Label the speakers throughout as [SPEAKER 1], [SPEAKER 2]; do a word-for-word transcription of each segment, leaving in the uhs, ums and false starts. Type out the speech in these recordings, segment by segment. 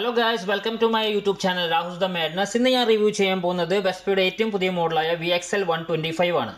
[SPEAKER 1] Hello guys, welcome to my YouTube channel Rahul the Madness. In the review cheyan പോകുന്നത് Vespa ഏറ്റവും പുതിയ മോഡലായ V X L one twenty-five ആണ്.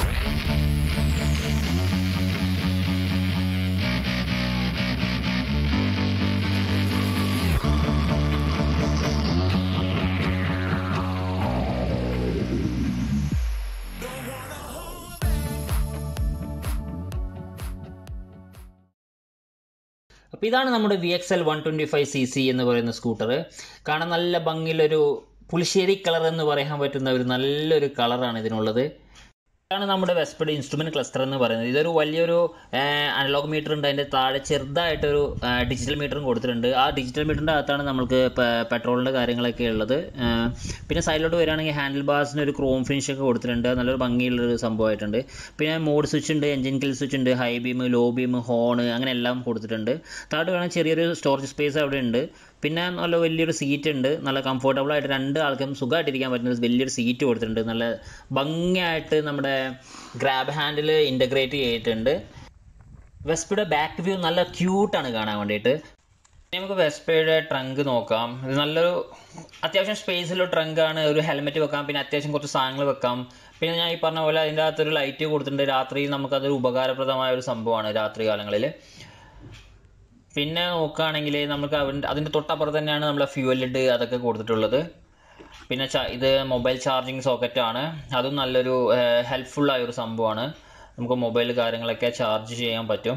[SPEAKER 1] അപ്പോൾ ഇതാണ് നമ്മുടെ V X L one twenty-five c c എന്ന് പറയുന്ന സ്കൂട്ടർ. കാണാൻ നല്ല ഭംഗിയുള്ളൊരു പുളിശ്ശേരി കളർ എന്ന് പറയാൻ പറ്റുന്ന ഒരു നല്ലൊരു കളറാണ് ഇതിനുള്ളത്. ഇതാണ് നമ്മുടെ വെസ്പയുടെ ഇൻസ്ട്രുമെൻറ്റ് ക്ലസ്റ്റർ എന്ന് പറയുന്നത്. ഇതൊരു വലിയൊരു അനലോഗ് മീറ്റർ ഉണ്ട്, അതിൻ്റെ താഴെ ചെറുതായിട്ടൊരു ഡിജിറ്റൽ മീറ്ററും കൊടുത്തിട്ടുണ്ട്. ആ ഡിജിറ്റൽ മീറ്ററിൻ്റെ അകത്താണ് നമുക്ക് പെട്രോളിൻ്റെ കാര്യങ്ങളൊക്കെ ഉള്ളത്. പിന്നെ സൈഡിലോട്ട് വരികയാണെങ്കിൽ ഹാൻഡിൽ ബാർസിന് ഒരു ക്രോം ഫിനിഷ് ഒക്കെ കൊടുത്തിട്ടുണ്ട്, നല്ലൊരു ഭംഗിയുള്ളൊരു സംഭവമായിട്ടുണ്ട്. പിന്നെ മോഡ് സ്വിച്ച് ഉണ്ട്, എൻജിൻ കിൽ സ്വിച്ച് ഉണ്ട്, high beam, low beam, horn, അങ്ങനെ എല്ലാം കൊടുത്തിട്ടുണ്ട്. താഴോട്ട് വേണമെങ്കിൽ ചെറിയൊരു സ്റ്റോറേജ് സ്പേസ് അവിടെ ഉണ്ട്. പിന്നെ നല്ല വലിയൊരു സീറ്റ് ഉണ്ട്, നല്ല കംഫർട്ടബിൾ ആയിട്ട് രണ്ട് ആൾക്കും സുഖമായിട്ടിരിക്കാൻ പറ്റുന്ന വലിയൊരു സീറ്റ് കൊടുത്തിട്ടുണ്ട്. നല്ല ഭംഗിയായിട്ട് നമ്മുടെ ഗ്രാബ് ഹാൻഡിൽ ഇൻ്റഗ്രേറ്റ് ചെയ്തിട്ടുണ്ട്. വെസ്പയുടെ ബാക്ക് വ്യൂ നല്ല ക്യൂട്ടാണ് കാണാൻ വേണ്ടിയിട്ട്. നമുക്ക് വെസ്പയുടെ ട്രങ്ക് നോക്കാം. ഇത് നല്ലൊരു അത്യാവശ്യം സ്പേസിലുള്ള ട്രങ്കാണ്. ഒരു ഹെൽമെറ്റ് വെക്കാം, പിന്നെ അത്യാവശ്യം കുറച്ച് സാധനങ്ങൾ വെക്കാം. പിന്നെ ഞാൻ ഈ പറഞ്ഞ പോലെ അതിൻ്റെ അകത്തൊരു ലൈറ്റ് കൊടുത്തിട്ടുണ്ട്. രാത്രിയിൽ നമുക്കതൊരു ഉപകാരപ്രദമായ ഒരു സംഭവമാണ് രാത്രി കാലങ്ങളിൽ. പിന്നെ നോക്കുകയാണെങ്കിൽ നമുക്ക് അവൻ്റെ അതിൻ്റെ തൊട്ടപ്പുറത്ത് തന്നെയാണ് നമ്മളെ ഫ്യൂവൽ ലിഡ് അതൊക്കെ കൊടുത്തിട്ടുള്ളത്. പിന്നെ ഇത് മൊബൈൽ ചാർജിങ് സോക്കറ്റാണ്, അതും നല്ലൊരു ഹെൽപ്ഫുള്ളായൊരു സംഭവമാണ്. നമുക്ക് മൊബൈൽ കാര്യങ്ങളൊക്കെ ചാർജ് ചെയ്യാൻ പറ്റും.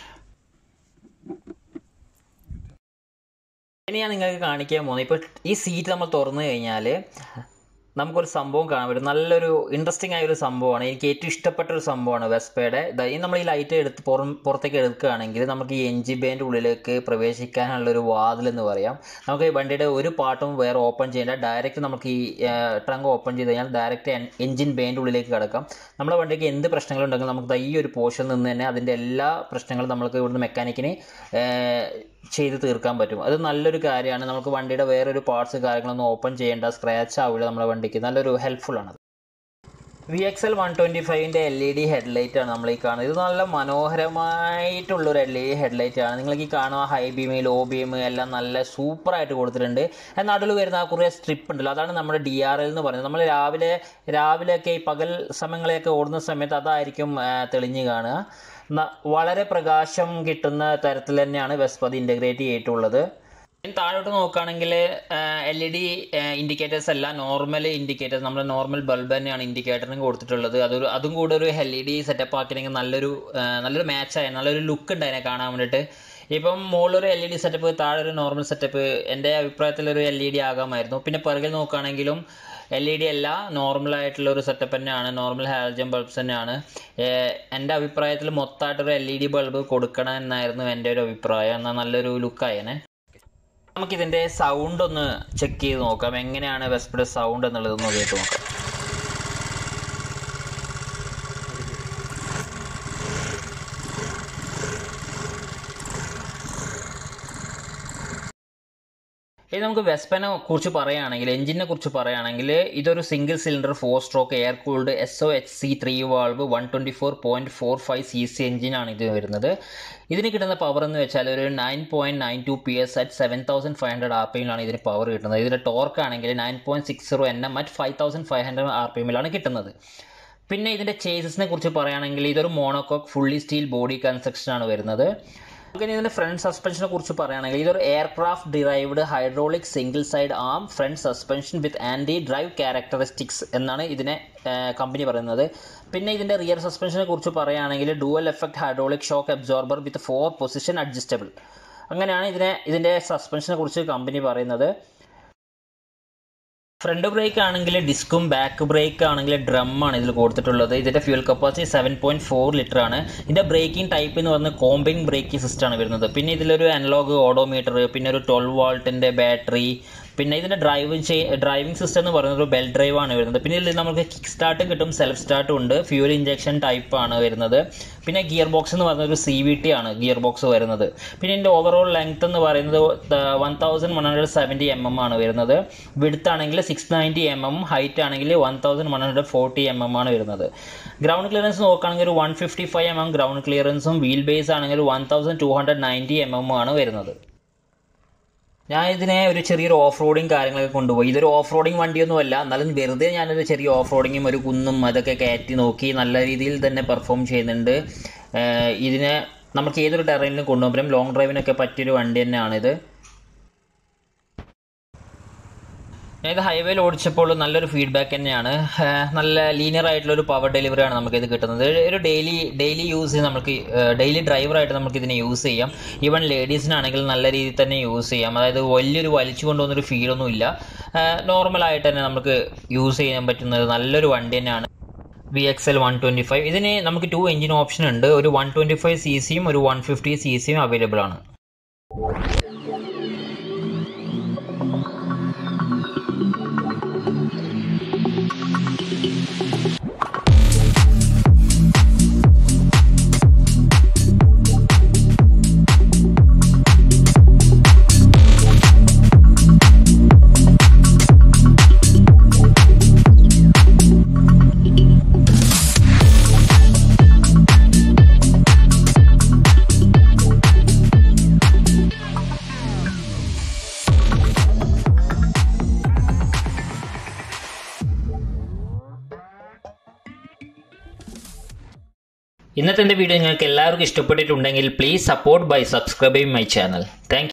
[SPEAKER 1] ഇനി ഞാൻ നിങ്ങൾക്ക് കാണിക്കാൻ പോകുന്നത്, ഇപ്പോൾ ഈ സീറ്റ് നമ്മൾ തുറന്നു കഴിഞ്ഞാൽ നമുക്കൊരു സംഭവം കാണാൻ പറ്റും. നല്ലൊരു ഇൻട്രസ്റ്റിംഗ് ആയൊരു സംഭവമാണ്. എനിക്ക് ഏറ്റവും ഇഷ്ടപ്പെട്ട ഒരു സംഭവമാണ് വെസ്പയുടെ. ഈ നമ്മൾ ഈ ലൈറ്റ് എടുത്ത് പുറം പുറത്തേക്ക് എടുക്കുകയാണെങ്കിൽ നമുക്ക് ഈ എൻജിൻ ബേൻ്റെ ഉള്ളിലേക്ക് പ്രവേശിക്കാനുള്ളൊരു വാതിലെന്ന് പറയാം. നമുക്ക് ഈ വണ്ടിയുടെ ഒരു പാർട്ടും വേറെ ഓപ്പൺ ചെയ്യേണ്ട, ഡയറക്റ്റ് നമുക്ക് ഈ ട്രങ്ക് ഓപ്പൺ ചെയ്ത് കഴിഞ്ഞാൽ ഡയറക്റ്റ് എൻജിൻ ബേൻ്റെ ഉള്ളിലേക്ക് കിടക്കാം. നമ്മുടെ വണ്ടിക്ക് എന്ത് പ്രശ്നങ്ങളുണ്ടെങ്കിലും നമുക്ക് ഈ ഒരു പോർഷൻ നിന്ന് തന്നെ അതിൻ്റെ എല്ലാ പ്രശ്നങ്ങളും നമുക്ക് ഇവിടുന്ന് മെക്കാനിക്കിന് ചെയ്ത് തീർക്കാൻ പറ്റും. അത് നല്ലൊരു കാര്യമാണ്. നമുക്ക് വണ്ടിയുടെ വേറൊരു പാർട്സ് കാര്യങ്ങളൊന്നും ഓപ്പൺ ചെയ്യേണ്ട, സ്ക്രാച്ച് ആവില്ല നമ്മുടെ വണ്ടിക്ക്. നല്ലൊരു ഹെൽപ്ഫുള്ളാണ്. V X L one twenty-five L E D headlight ആണ് നമ്മൾ ഈ കാണുന്നത്. ഇത് നല്ല മനോഹരമായിട്ടുള്ളൊരു എൽ ഇ ഡി ഹെഡ്ലൈറ്റ് ആണ്. നിങ്ങൾക്ക് ഈ കാണുന്ന ഹൈ ബീം, ലോ ബീം എല്ലാം നല്ല സൂപ്പറായിട്ട് കൊടുത്തിട്ടുണ്ട്. നടുവിൽ വരുന്ന ആ കുറേ സ്ട്രിപ്പ് ഉണ്ടല്ലോ, അതാണ് നമ്മുടെ ഡി ആർ എൽ എന്ന് പറയുന്നത്. നമ്മൾ രാവിലെ രാവിലെയൊക്കെ ഈ പകൽ സമയങ്ങളെയൊക്കെ ഓടുന്ന സമയത്ത് അതായിരിക്കും തെളിഞ്ഞ് കാണുക. വളരെ പ്രകാശം കിട്ടുന്ന തരത്തിൽ തന്നെയാണ് വെസ്പ അത് ഇൻ്റഗ്രേറ്റ് ചെയ്തിട്ടുള്ളത്. താഴോട്ട് നോക്കുകയാണെങ്കിൽ എൽ ഇ ഡി ഇൻഡിക്കേറ്റേഴ്സ് അല്ല, നോർമൽ ഇൻഡിക്കേറ്റേഴ്സ്, നമ്മുടെ നോർമൽ ബൾബ് തന്നെയാണ് ഇൻഡിക്കേറ്ററിന് കൊടുത്തിട്ടുള്ളത്. അതൊരു അതും കൂടെ ഒരു എൽ ഇ ഡി സെറ്റപ്പ് ആക്കിയെങ്കിൽ നല്ലൊരു നല്ലൊരു മാച്ചായി, നല്ലൊരു ലുക്ക് ഉണ്ട് അതിനെ കാണാൻ വേണ്ടിയിട്ട്. ഇപ്പം മുകളിലൊരു എൽ ഇ ഡി സെറ്റപ്പ്, താഴെ ഒരു നോർമൽ സെറ്റപ്പ് എൻ്റെ അഭിപ്രായത്തിലൊരു എൽ ഇ ഡി ആകാമായിരുന്നു. പിന്നെ പിറകിൽ നോക്കുകയാണെങ്കിലും എൽ ഇ ഡി അല്ല, നോർമലായിട്ടുള്ള ഒരു സെറ്റപ്പ് തന്നെയാണ്, നോർമൽ ഹാലജൻ ബൾബ്സ് തന്നെയാണ്. എൻ്റെ അഭിപ്രായത്തിൽ മൊത്തമായിട്ടൊരു എൽ ഇ ഡി ബൾബ് കൊടുക്കണം എന്നായിരുന്നു എൻ്റെ ഒരു അഭിപ്രായം. എന്നാൽ നല്ലൊരു ലുക്കായേനെ. നമുക്കിതിൻ്റെ സൗണ്ട് ഒന്ന് ചെക്ക് ചെയ്ത് നോക്കാം, എങ്ങനെയാണ് വെസ്പയുടെ സൗണ്ട് എന്നുള്ളത് നോക്കിയിട്ട് നോക്കാം. ഇനി നമുക്ക് വെസ്പനെ കുറിച്ച് പറയുകയാണെങ്കിൽ, എഞ്ചിനെ കുറിച്ച് പറയുകയാണെങ്കിൽ, ഇതൊരു single cylinder four stroke air cooled S O H C three valve one twenty four point four five C C എഞ്ചിനാണ് ഇത് വരുന്നത്. ഇതിന് കിട്ടുന്ന പവർ എന്ന് വെച്ചാൽ ഒരു nine point nine two P S at seven thousand five hundred R P എമ്മിലാണ് ഇതിന് പവർ കിട്ടുന്നത്. ഇതിൻ്റെ ടോർക്ക് ആണെങ്കിൽ nine point six zero N M at five thousand five hundred R P എമ്മിലാണ് കിട്ടുന്നത്. പിന്നെ ഇതിൻ്റെ ചേസസിനെ കുറിച്ച് പറയുകയാണെങ്കിൽ ഇതൊരു മോണോകോക്ക് ഫുള്ളി സ്റ്റീൽ ബോഡി കൺസ്ട്രക്ഷനാണ് വരുന്നത്. നമുക്ക് ഇതിൻ്റെ ഫ്രണ്ട് സസ്പെൻഷനെ കുറിച്ച് പറയുകയാണെങ്കിൽ ഇതൊരു aircraft derived hydraulic single side arm front suspension with anti drive characteristics എന്നാണ് ഇതിനെ കമ്പനി പറയുന്നത്. പിന്നെ ഇതിൻ്റെ റിയർ സസ്പെൻഷനെ കുറിച്ച് പറയുകയാണെങ്കിൽ dual effect hydraulic shock absorber with four position adjustable, അങ്ങനെയാണ് ഇതിനെ ഇതിൻ്റെ സസ്പെൻഷനെ കുറിച്ച് കമ്പനി പറയുന്നത്. ഫ്രണ്ട് ബ്രേക്ക് ആണെങ്കിൽ ഡിസ്കും ബാക്ക് ബ്രേക്ക് ആണെങ്കിൽ ഡ്രമ്മാണ് ഇതിൽ കൊടുത്തിട്ടുള്ളത്. ഇതിൻ്റെ fuel capacity seven point four litre ആണ്. ഇതിൻ്റെ ബ്രേക്കിംഗ് ടൈപ്പ് എന്ന് പറഞ്ഞാൽ കോമ്പിങ് ബ്രേക്കിംഗ് സിസ്റ്റമാണ് വരുന്നത്. പിന്നെ ഇതിലൊരു അനലോഗ് ഓഡോമീറ്റർ, പിന്നെ ഒരു ട്വൽവ് വോൾട്ടിൻ്റെ ബാറ്ററി, പിന്നെ ഇതിൻ്റെ ഡ്രൈവിംഗ് ചെയ് ഡ്രൈവിംഗ് സിസ്റ്റം എന്ന് പറയുന്നത് ഒരു ബെൽ ഡ്രൈവ് ആണ് വരുന്നത്. പിന്നെ ഇതിൽ നമുക്ക് കിക്ക് സ്റ്റാർട്ടും കിട്ടും, സെൽഫ് സ്റ്റാർട്ടും ഉണ്ട്. ഫ്യൂൽ ഇഞ്ചക്ഷൻ ടൈപ്പാണ് വരുന്നത്. പിന്നെ ഗിയർ ബോക്സ് എന്ന് പറയുന്നത് ഒരു സി വി ടി ആണ് ഗിയർ ബോക്സ് വരുന്നത്. പിന്നെ ഇതിൻ്റെ ഓവറോൾ ലെങ്ത് എന്ന് പറയുന്നത് one thousand one hundred seventy M M ആണ് വരുന്നത്. വിഡ്ത്ത് ആണെങ്കിൽ six ninety M M, height ആണെങ്കിൽ one thousand one hundred forty M M ആണ് വരുന്നത്. ഗ്രൗണ്ട് ക്ലിയറൻസ് നോക്കുകയാണെങ്കിൽ ഒരു one fifty five M M ground ക്ലിയറൻസും വീൽ ബേസ് ആണെങ്കിൽ one thousand two hundred ninety M M ആണ് വരുന്നത്. ഞാൻ ഇതിനെ ഒരു ചെറിയൊരു ഓഫ് റോഡിങ് കാര്യങ്ങളൊക്കെ കൊണ്ടുപോയി. ഇതൊരു ഓഫ് റോഡിങ് വണ്ടിയൊന്നുമല്ല, എന്നാലും വെറുതെ ഞാനൊരു ചെറിയ ഓഫ് റോഡിങ്ങും ഒരു കുന്നും അതൊക്കെ കയറ്റി നോക്കി. നല്ല രീതിയിൽ തന്നെ പെർഫോം ചെയ്യുന്നുണ്ട്. ഇതിനെ നമുക്ക് ഏതൊരു ടെറൈനിലും കൊണ്ടുപോകുമ്പോഴും ലോങ് ഡ്രൈവിനൊക്കെ പറ്റിയൊരു വണ്ടി തന്നെയാണിത്. ഇത് ഹൈവേയിൽ ഓടിച്ചപ്പോൾ നല്ലൊരു ഫീഡ്ബാക്ക് തന്നെയാണ്. നല്ല ലീനിയർ ആയിട്ടുള്ളൊരു പവർ ഡെലിവറിയാണ് നമുക്കിത് കിട്ടുന്നത്. ഒരു ഡെയിലി ഡെയിലി യൂസ് നമുക്ക് ഡെയിലി ഡ്രൈവറായിട്ട് നമുക്ക് ഇതിനെ യൂസ് ചെയ്യാം. ഈവൻ ലേഡീസിനാണെങ്കിൽ നല്ല രീതിയിൽ തന്നെ യൂസ് ചെയ്യാം. അതായത് വലിയൊരു വലിച്ചു കൊണ്ടുവന്നൊരു ഫീലൊന്നും ഇല്ല. നോർമലായിട്ട് തന്നെ നമുക്ക് യൂസ് ചെയ്യാൻ പറ്റുന്നത് നല്ലൊരു വണ്ടി തന്നെയാണ് V X L one twenty five. ഇതിന് നമുക്ക് ടു എഞ്ചിൻ ഓപ്ഷൻ ഉണ്ട്. ഒരു വൺ ട്വൻറ്റി ഫൈവ് സി സിയും ഒരു one fifty C C available ആണ്. ഇന്നത്തെ എൻ്റെ വീഡിയോ നിങ്ങൾക്ക് എല്ലാവർക്കും ഇഷ്ടപ്പെട്ടിട്ടുണ്ടെങ്കിൽ please support by subscribing my channel. Thank